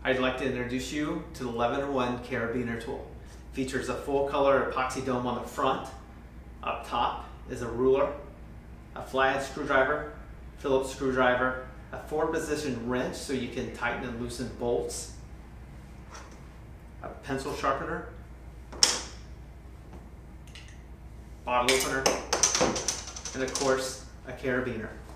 I'd like to introduce you to the 1101 Carabiner tool. Features a full color epoxy dome on the front. Up top is a ruler, a flathead screwdriver, Phillips screwdriver, a 4-position wrench so you can tighten and loosen bolts, a pencil sharpener, bottle opener, and of course a carabiner.